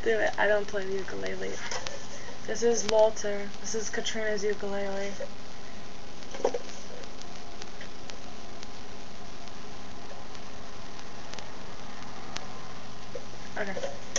do it. I don't play the ukulele. This is Walter. This is Katrina's ukulele. Okay.